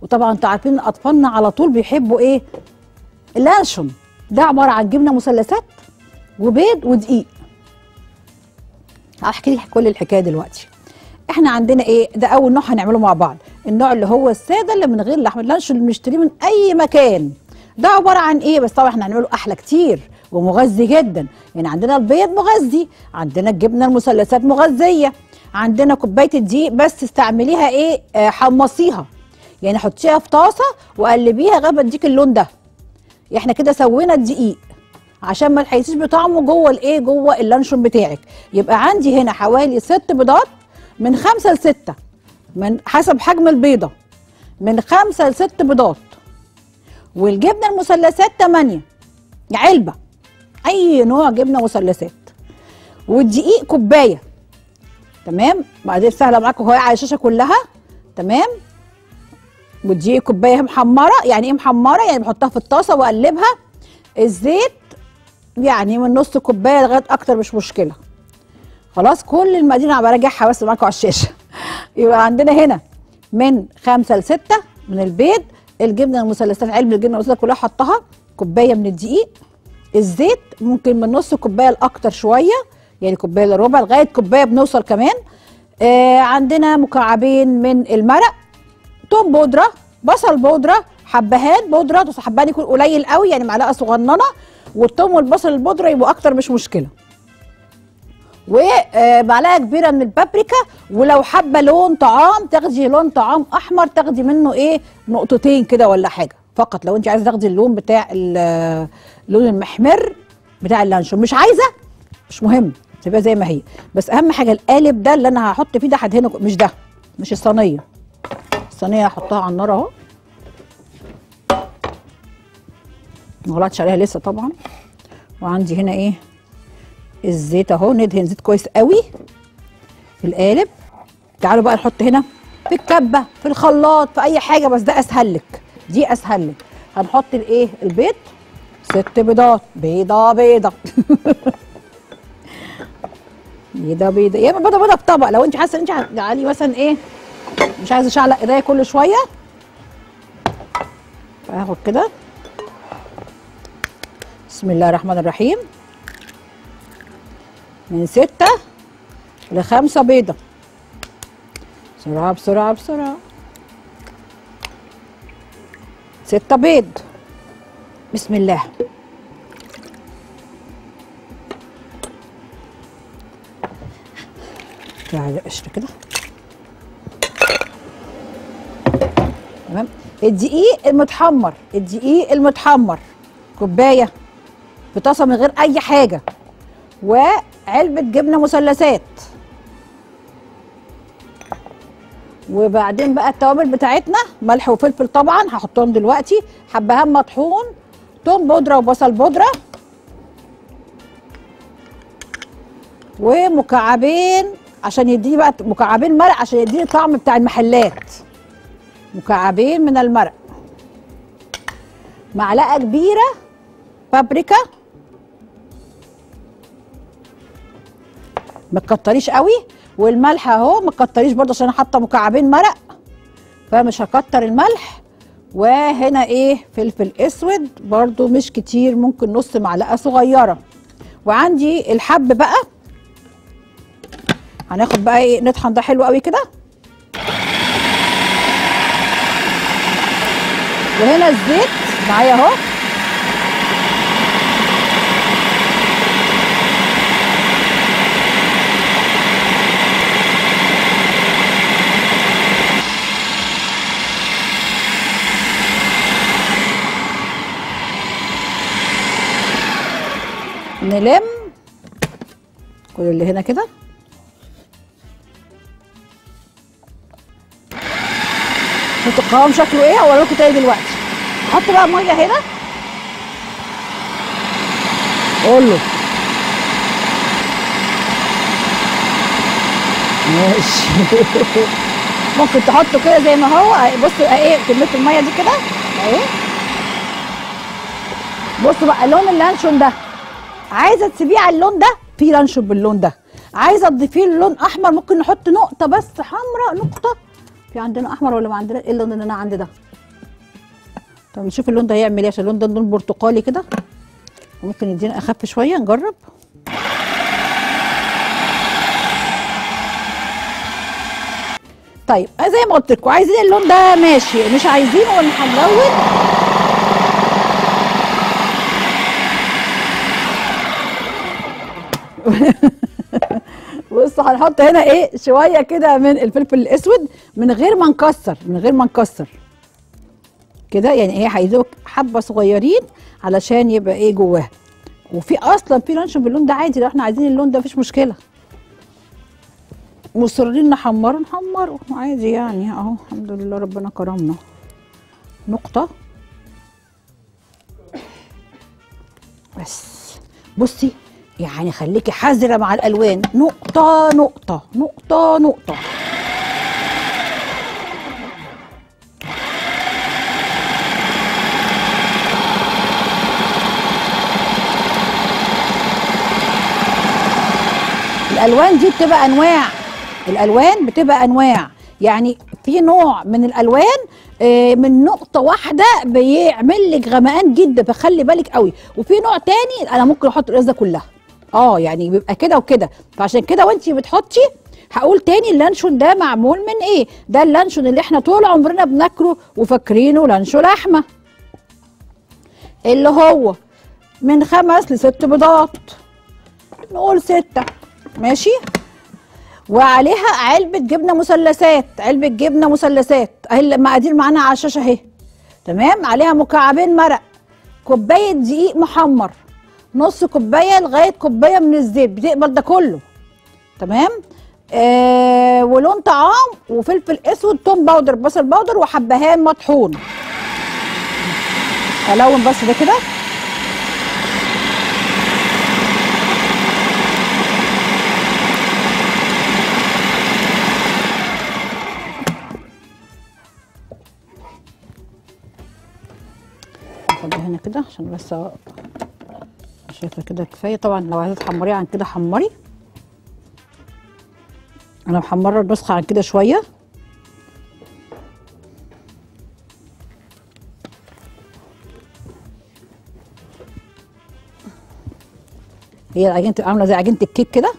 وطبعا انتوا عارفين اطفالنا على طول بيحبوا ايه؟ اللانشون. ده عباره عن جبنه مثلثات وبيض ودقيق. هحكي لك كل الحكايه دلوقتي. احنا عندنا ايه؟ ده اول نوع هنعمله مع بعض، النوع اللي هو الساده اللي من غير لحم، اللانشون اللي بنشتريه من اي مكان. ده عباره عن ايه؟ بس طبعا احنا هنعمله احلى كتير ومغذي جدا. يعني عندنا البيض مغذي، عندنا الجبنه المثلثات مغذيه، عندنا كوبايه الدقيق بس استعمليها ايه؟ حمصيها، يعني حطيها في طاسه وقلبيها لغايه ما تديك اللون ده. احنا كده سوينا الدقيق عشان ما تحسيش بطعمه جوه الايه؟ جوه اللانشون بتاعك. يبقى عندي هنا حوالي 6 بيضات، من 5 ل6، من حسب حجم البيضه، من 5 ل6 بيضات. والجبنه المثلثات 8 علبه، اي نوع جبنه مثلثات. والدقيق كوبايه. تمام؟ بعدين سهله معاكم اهي على الشاشه كلها. تمام؟ والدقيق كوبايه محمره. يعني ايه محمره؟ يعني بحطها في الطاسه واقلبها. الزيت يعني من نص كوبايه لغايه اكتر مش مشكله. خلاص كل المقادير انا براجعها بس معاكم على الشاشه. يبقى عندنا هنا من 5 ل6 من البيض، الجبنه المثلثات علبه الجبنه المثلثات كلها حطها، كوبايه من الدقيق، الزيت ممكن من نص كوبايه لاكتر شويه، يعني كوبايه الا ربع لغايه كوبايه بنوصل كمان. عندنا مكعبين من المرق، توم بودره، بصل بودره، حبهان بودره، بس حبهان يكون قليل قوي يعني معلقه صغننه، والثوم والبصل البودره يبقوا اكتر مش مشكله. ومعلقه كبيره من البابريكا، ولو حابه لون طعام تاخدي لون طعام احمر تاخدي منه ايه؟ نقطتين كده ولا حاجه فقط، لو انت عايزه تاخدي اللون بتاع اللون المحمر بتاع اللانشون. مش عايزه مش مهم تبقى زي ما هي، بس اهم حاجه القالب ده اللي انا هحط فيه ده هدهنه، مش ده، مش الصينيه. الصينيه هحطها على النار اهو، ما غلطتش عليها لسه طبعا. وعندي هنا ايه؟ الزيت اهو، ندهن زيت كويس قوي في القالب. تعالوا بقى نحط هنا في الكبه في الخلاط في اي حاجه، بس ده اسهل لك، دي اسهل لك. هنحط الايه؟ البيض، 6 بيضات، بيضه بيضه بيضه بيضه، يا اما بيضه بيضه في طبق لو انت حاسه ان انت هتجعلي مثلا ايه؟ مش عايزه اشعلق ايديا كل شويه. هاخد كده، بسم الله الرحمن الرحيم، من 6 ل5 بيضة. بسرعة بسرعة بسرعة. 6 بيض، بسم الله. على القشر كده. تمام. الدقيق المتحمر، الدقيق المتحمر كوباية في طاسة من غير أي حاجة، وعلبة جبنة مثلثات. وبعدين بقى التوابل بتاعتنا، ملح وفلفل طبعا هحطهم دلوقتي، حبهان مطحون، توم بودرة وبصل بودرة، ومكعبين عشان يديني بقى مكعبين مرق عشان يديني الطعم بتاع المحلات. مكعبين من المرق، معلقة كبيرة بابريكا، ما تكتريش قوي، والملح اهو ما تكتريش برضه عشان انا حاطه مكعبين مرق فمش هكتر الملح. وهنا ايه؟ فلفل اسود برضه مش كتير، ممكن نص معلقه صغيره. وعندي الحب بقى، هناخد بقى ايه؟ نطحن ده حلو قوي كده. وهنا الزيت معايا اهو، نلم كل اللي هنا كده. شفتوا القوام شكله ايه؟ هوريكم لكم تاني دلوقتي. احط بقى ميه هنا، قول له ماشي. ممكن تحطه كده زي ما هو. بصوا ايه كميه الميه دي كده اهي. بصوا بقى لون اللانشون ده، عايزه تسيبيه على اللون ده، في لانشون باللون ده. عايزه تضيفيه لون احمر، ممكن نحط نقطه بس حمراء، نقطه. في عندنا احمر ولا ما عندنا؟ ايه اللون اللي انا عندي ده؟ طب نشوف اللون ده هيعمل ايه، عشان اللون ده لون برتقالي كده، ممكن يدينا اخف شويه، نجرب. طيب زي ما قلت لكم، عايزين اللون ده ماشي، مش عايزينه هنلون. بصوا هنحط هنا ايه شويه كده من الفلفل الاسود من غير ما نكسر، من غير ما نكسر كده، يعني ايه هيدوك حبه صغيرين علشان يبقى ايه جواها. وفي اصلا في لانشون باللون ده عادي، لو احنا عايزين اللون ده مفيش مشكله. مصرين نحمره نحمره عادي يعني اهو. الحمد لله ربنا كرمنا. نقطه بس. بصي يعني خليكي حذره مع الالوان، نقطه نقطه نقطه نقطه. الالوان دي بتبقى انواع، الالوان بتبقى انواع، يعني في نوع من الالوان من نقطه واحده بيعمل لك غمقان جدا، فخلي بالك قوي. وفي نوع تاني انا ممكن احط الازازه كلها، يعني بيبقى كده وكده. فعشان كده وانتي بتحطي هقول تاني، اللانشون ده معمول من ايه؟ ده اللانشون اللي احنا طول عمرنا بناكله وفاكرينه لانشون لحمه، اللي هو من 5 ل6 بيضات، نقول 6 ماشي، وعليها علبة جبنة مثلثات، علبة جبنة مثلثات اهي المقادير معانا على الشاشة اهي، تمام. عليها مكعبين مرق، كوباية دقيق محمر، نص كوباية لغاية كوباية من الزيت، بتقبل ده كله، تمام. ولون طعام، وفلفل اسود، توم باودر، بصل باودر، وحبهان مطحون. الون بس ده كده. هاخدها هنا كده عشان بس شايفه كده كفايه. طبعا لو عايزه تحمريه عن كده حمري، انا محمره النسخه عن كده شويه. هي العجينه تبقى عامله زي عجينه الكيك كده،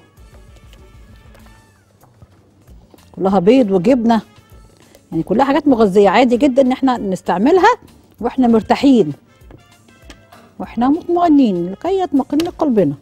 كلها بيض وجبنه، يعني كلها حاجات مغذيه، عادي جدا ان احنا نستعملها واحنا مرتاحين واحنا مطمئنين، لكي يطمئن قلبنا.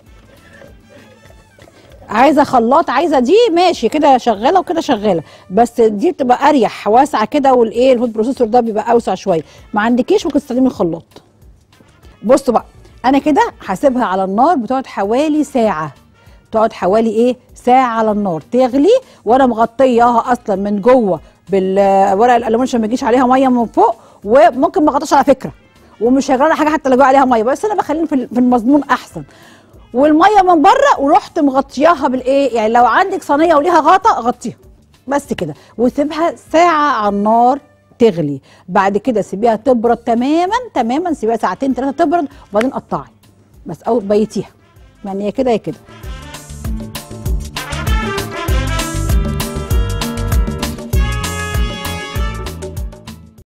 عايزه خلاط، عايزه دي ماشي كده شغاله وكده شغاله، بس دي بتبقى اريح واسعه كده، والايه الفود بروسيسور ده بيبقى اوسع شويه. ما عندكيش ممكن تستخدمي الخلاط. بصوا بقى، انا كده هسيبها على النار، بتقعد حوالي ساعه، تقعد حوالي ايه ساعه على النار تغلي، وانا مغطياها اصلا من جوه بالورق الالومنيوم عشان ما يجيش عليها ميه من فوق، وممكن ما اغطاش على فكره، ومش هيجرى حاجه حتى لو جه عليها ميه، بس انا بخليهم في المضمون احسن. والميه من بره، ورحت مغطياها بالايه، يعني لو عندك صينيه وليها غطا غطيها بس كده، وسيبها ساعه على النار تغلي. بعد كده سيبيها تبرد تماما تماما، سيبيها ساعتين 3 تبرد، وبعدين قطعي بس او بيتيها، يعني يا كده يا كده.